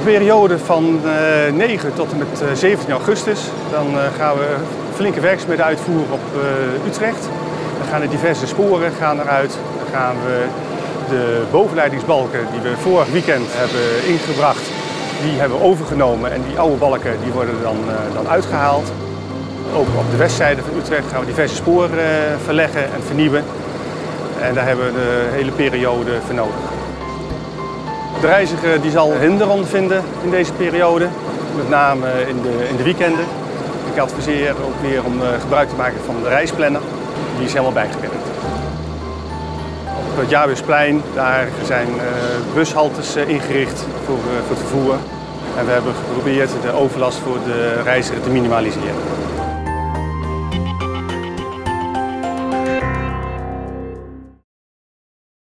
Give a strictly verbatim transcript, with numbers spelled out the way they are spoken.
periode van uh, negen tot en met uh, zeventien augustus dan uh, gaan we flinke werkzaamheden uitvoeren op uh, Utrecht. Dan gaan er diverse sporen gaan eruit. Dan gaan we de bovenleidingsbalken die we vorig weekend hebben ingebracht, die hebben we overgenomen en die oude balken die worden dan, uh, dan uitgehaald. Ook op de westzijde van Utrecht gaan we diverse sporen uh, verleggen en vernieuwen. En daar hebben we de hele periode voor nodig. De reiziger die zal hinder ondervinden in deze periode, met name in de, in de weekenden. Ik adviseer ook weer om uh, gebruik te maken van de reisplanner. Die is helemaal bijgewerkt. Op het Jaarbeursplein daar zijn uh, bushaltes uh, ingericht voor, uh, voor het vervoer. En we hebben geprobeerd de overlast voor de reiziger te minimaliseren.